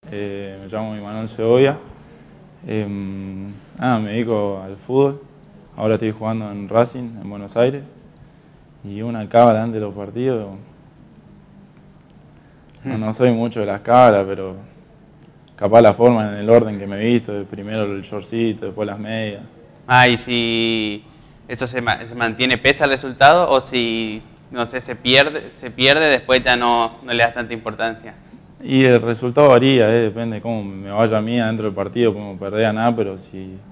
Me llamo Manuel Segovia. Me dedico al fútbol. Ahora estoy jugando en Racing, en Buenos Aires. Y una cábala antes de los partidos. No soy mucho de las cábalas, pero capaz la forma en el orden que me he visto. Primero el shortcito, después las medias. Y si eso se mantiene pese al resultado o si, no sé, se pierde, después ya no le das tanta importancia. Y el resultado varía, depende de cómo me vaya a mí dentro del partido, como perder a nada, pero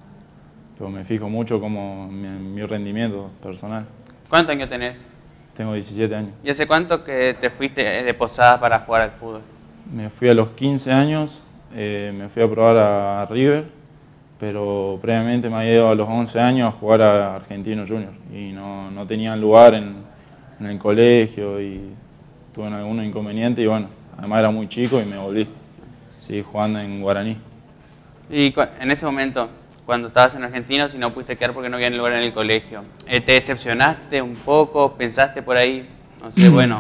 me fijo mucho como mi rendimiento personal. ¿Cuántos años tenés? Tengo 17 años. ¿Y hace cuánto que te fuiste de Posada para jugar al fútbol? Me fui a los 15 años, me fui a probar a River, pero previamente me había ido a los 11 años a jugar a Argentinos Juniors y no tenían lugar en el colegio y tuve algunos inconvenientes y bueno, además era muy chico y me volví. Seguí jugando en Guaraní. Y en ese momento, cuando estabas en Argentinos y no pudiste quedar porque no había lugar en el colegio, ¿te decepcionaste un poco? ¿Pensaste por ahí, no sé, bueno,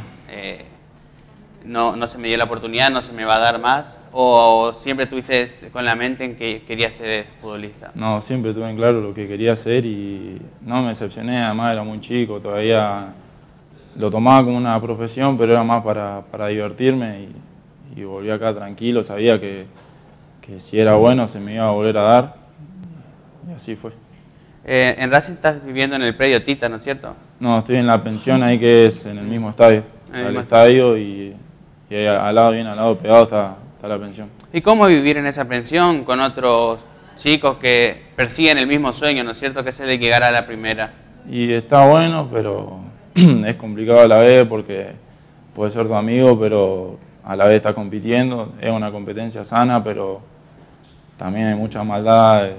no se me dio la oportunidad, no se me va a dar más? ¿O siempre estuviste con la mente en que querías ser futbolista? No, siempre tuve en claro lo que quería hacer y no me decepcioné, además era muy chico, todavía lo tomaba como una profesión, pero era más para divertirme y volví acá tranquilo, sabía que si era bueno se me iba a volver a dar y así fue. En Racing estás viviendo en el predio Tita, ¿no es cierto? No, estoy en la pensión ahí que es en el mismo estadio, el estadio y ahí al lado, bien al lado pegado está la pensión. ¿Y cómo vivir en esa pensión con otros chicos que persiguen el mismo sueño, ¿no es cierto?, que es el de llegar a la primera? Y está bueno, pero es complicado a la vez porque puede ser tu amigo, pero a la vez está compitiendo. Es una competencia sana, pero también hay mucha maldad.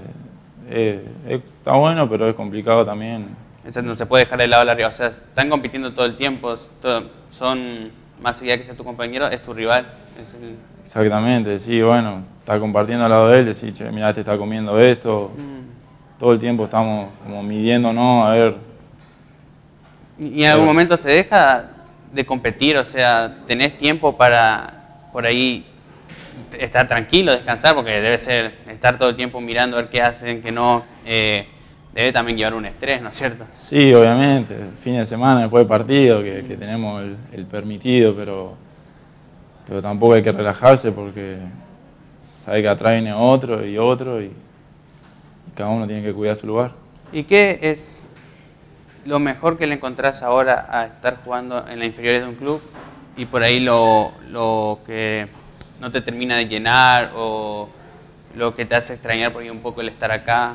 Está bueno, pero es complicado también. No se puede dejar de lado la rivalidad. O sea, están compitiendo todo el tiempo, son, más allá que sea tu compañero, es tu rival. Exactamente, sí, bueno, está compartiendo al lado de él, decir, che, mirá, te está comiendo esto. Todo el tiempo estamos como midiéndonos a ver. ¿Y en algún momento se deja de competir? O sea, ¿tenés tiempo para por ahí estar tranquilo, descansar? Porque debe ser estar todo el tiempo mirando a ver qué hacen, qué no. Debe también llevar un estrés, ¿no es cierto? Sí, obviamente. El fin de semana, después del partido, que tenemos el permitido, pero tampoco hay que relajarse porque sabe que atrás viene otro y cada uno tiene que cuidar su lugar. ¿Y qué es lo mejor que le encontrás ahora a estar jugando en las inferiores de un club y por ahí lo que no te termina de llenar o lo que te hace extrañar por ahí un poco el estar acá?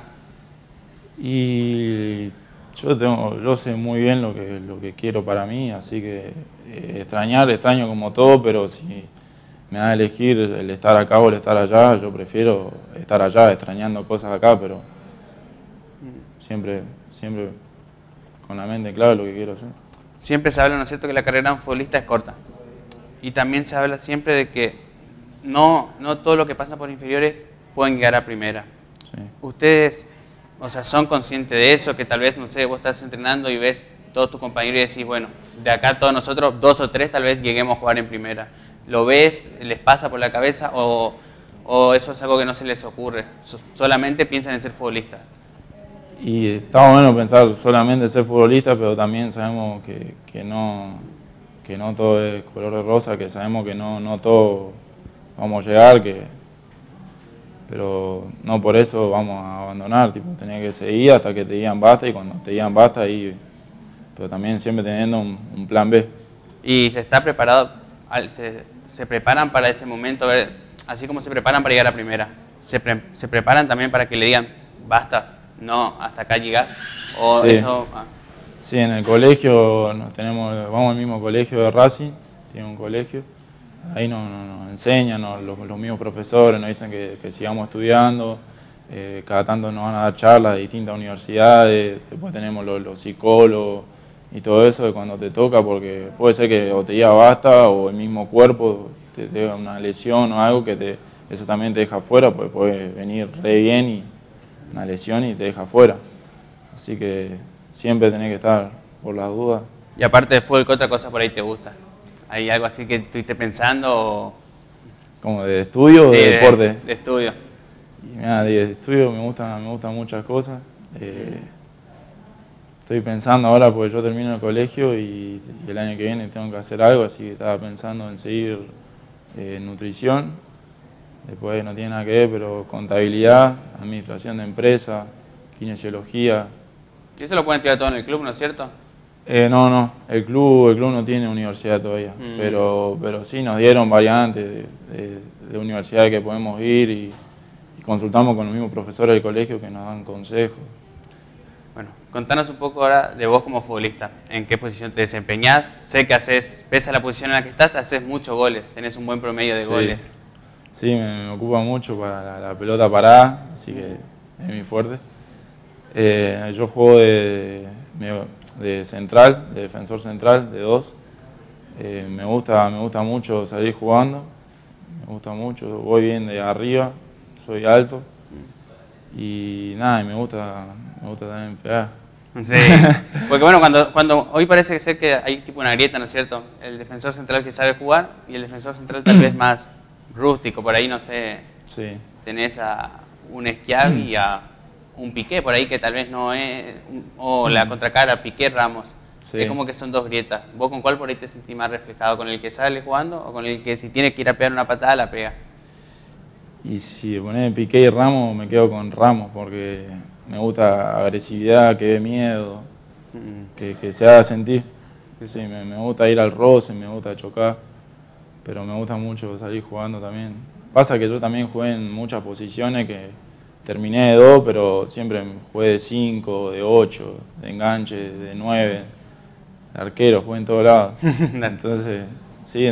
Y yo sé muy bien lo que quiero para mí, así que extraño como todo, pero si me da a elegir el estar acá o el estar allá, yo prefiero estar allá, extrañando cosas acá, pero siempre con la mente clara lo que quiero hacer. Siempre se habla, ¿no es cierto?, que la carrera de un futbolista es corta. Y también se habla siempre de que no todo lo que pasa por inferiores pueden llegar a primera. Sí. Ustedes, o sea, son conscientes de eso, que tal vez, no sé, vos estás entrenando y ves todos tus compañeros y decís, bueno, de acá todos nosotros, 2 o 3 tal vez lleguemos a jugar en primera. ¿Lo ves? ¿Les pasa por la cabeza? ¿O eso es algo que no se les ocurre? ¿Solamente piensan en ser futbolistas? Y está bueno pensar solamente en ser futbolista, pero también sabemos que no todo es color de rosa, que sabemos que no todo vamos a llegar, pero no por eso vamos a abandonar, tipo, tenés que seguir hasta que te digan basta y cuando te digan basta, pero también siempre teniendo un plan B. ¿Y se está preparado, se preparan para ese momento, así como se preparan para llegar a primera, se preparan también para que le digan basta, no, hasta acá llegar? ¿O sí. Eso, Sí, en el colegio vamos al mismo colegio de Racing, tiene un colegio. Ahí nos enseñan, los mismos profesores nos dicen que sigamos estudiando, cada tanto nos van a dar charlas de distintas universidades, después tenemos los psicólogos y todo eso de cuando te toca, porque puede ser que o te diga basta o el mismo cuerpo te dé una lesión o algo eso también te deja fuera, pues puede venir re bien y una lesión y te deja fuera. Así que siempre tenés que estar por las dudas. Y aparte de fútbol, ¿qué otra cosa por ahí te gusta? ¿Hay algo así que estuviste pensando? ¿Como de estudio o Sí, de deporte? de estudio. Y mira, de estudio me gustan muchas cosas. Estoy pensando ahora, porque yo termino el colegio y el año que viene tengo que hacer algo, así que estaba pensando en seguir nutrición. Después no tiene nada que ver, pero contabilidad, administración de empresa, kinesiología. Y eso lo pueden estudiar todo en el club, ¿no es cierto? No, el club no tiene universidad todavía, pero sí nos dieron variantes de universidades que podemos ir y consultamos con los mismos profesores del colegio que nos dan consejos. Bueno, contanos un poco ahora de vos como futbolista. ¿En qué posición te desempeñás? Sé que haces, pese a la posición en la que estás, haces muchos goles, tenés un buen promedio de goles. Sí, me ocupa mucho para la pelota parada, así que es mi fuerte. Yo juego de central, de defensor central, de 2. Me gusta mucho salir jugando, me gusta mucho, voy bien de arriba, soy alto y nada, y me gusta también pegar. Sí, porque bueno, cuando hoy parece ser que hay tipo una grieta, ¿no es cierto? El defensor central que sabe jugar y el defensor central tal vez más rústico, por ahí no sé, Sí. tenés a un Schiavi y a un Piqué por ahí que tal vez no es, o la contracara, Piqué Ramos. Sí. Es como que son dos grietas. ¿Vos con cuál por ahí te sentís más reflejado? ¿Con el que sale jugando o con el que si tiene que ir a pegar una patada la pega? Y si pones Piqué y Ramos, me quedo con Ramos porque me gusta agresividad, que dé miedo, que se haga sentir. Sí, me gusta ir al roce, me gusta chocar, pero me gusta mucho salir jugando también. Pasa que yo también jugué en muchas posiciones que terminé de 2, pero siempre jugué de 5, de 8, de enganche, de 9, de arquero, jugué en todos lados. Entonces, sí,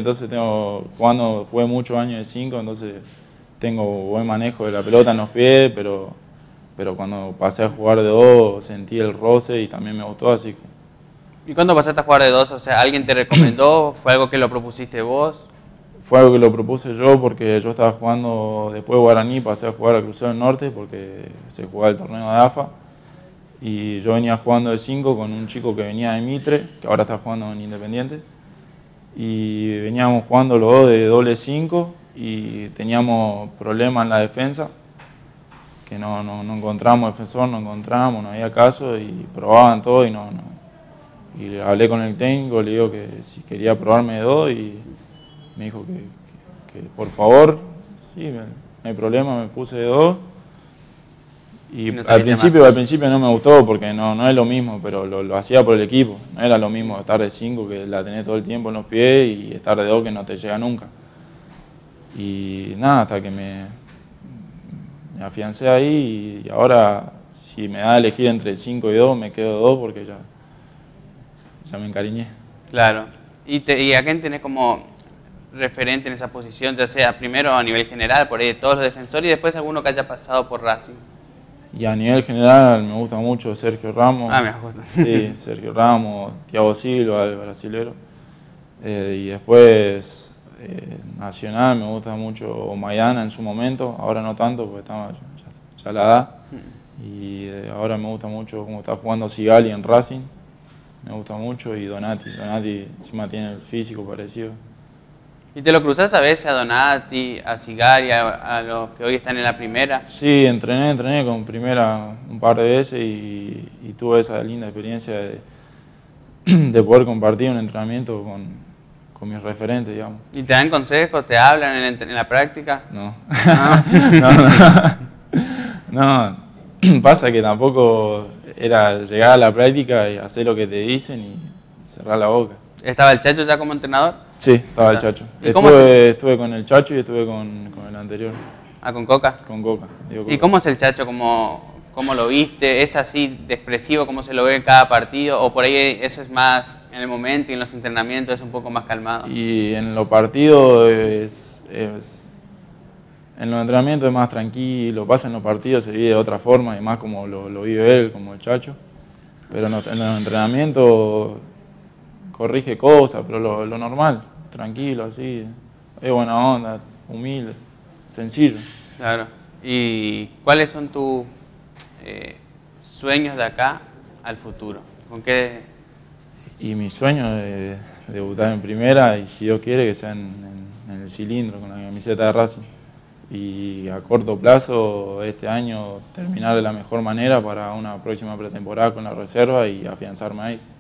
jugué muchos años de 5, entonces tengo buen manejo de la pelota en los pies, pero cuando pasé a jugar de 2 sentí el roce y también me gustó, así que... ¿Y cuándo pasaste a jugar de 2? O sea, ¿alguien te recomendó? ¿Fue algo que lo propusiste vos? Fue algo que lo propuse yo porque yo estaba jugando, después de Guaraní pasé a jugar a Crucero del Norte porque se jugaba el torneo de AFA y yo venía jugando de 5 con un chico que venía de Mitre, que ahora está jugando en Independiente, y veníamos jugando los dos de doble 5 y teníamos problemas en la defensa, que no encontramos defensor, no había caso y probaban todo y y hablé con el técnico, le digo que si quería probarme de 2 y me dijo que por favor, sí, no hay problema, me puse de 2. Y no al principio no me gustó porque no es lo mismo, pero lo hacía por el equipo. No era lo mismo estar de 5 que la tenés todo el tiempo en los pies y estar de 2 que no te llega nunca. Y nada, hasta que me afiancé ahí y ahora si me da a elegir entre 5 y 2 me quedo 2 porque ya me encariñé. Claro. ¿Y a quién tenés como referente en esa posición, ya sea primero a nivel general, por ahí de todos los defensores, y después alguno que haya pasado por Racing? Y a nivel general me gusta mucho Sergio Ramos. Ah, me gusta. Sí, Sergio Ramos, Thiago Silva, el brasilero. Y después nacional me gusta mucho Maidana en su momento, ahora no tanto porque ya la da. Y ahora me gusta mucho cómo está jugando Sigali en Racing. Me gusta mucho y Donati encima tiene el físico parecido. ¿Y te lo cruzás a veces a Donati, a Sigali, a los que hoy están en la primera? Sí, entrené con primera un par de veces y tuve esa linda experiencia de poder compartir un entrenamiento con mis referentes, digamos. ¿Y te dan consejos, te hablan en la práctica? No. Ah. No, pasa que tampoco era llegar a la práctica y hacer lo que te dicen y cerrar la boca. ¿Estaba el Chacho ya como entrenador? Sí, estaba el Chacho. ¿Y Estuve con el Chacho y estuve con el anterior, Ah, con Coca. con Coca. ¿Y cómo es el Chacho? ¿Cómo lo viste? ¿Es así de expresivo como se lo ve en cada partido? ¿O por ahí eso es más en el momento y en los entrenamientos es un poco más calmado? Y en los partidos en los entrenamientos es más tranquilo, pasa en los partidos se vive de otra forma y más como lo vive él, como el Chacho. Pero en los entrenamientos corrige cosas, pero lo normal, tranquilo, así, es buena onda, humilde, sencillo. Claro. ¿Y cuáles son tus sueños de acá al futuro? ¿Con qué? Y mi sueño es debutar en primera y si Dios quiere que sea en en el cilindro con la camiseta de Racing. Y a corto plazo, este año, terminar de la mejor manera para una próxima pretemporada con la reserva y afianzarme ahí.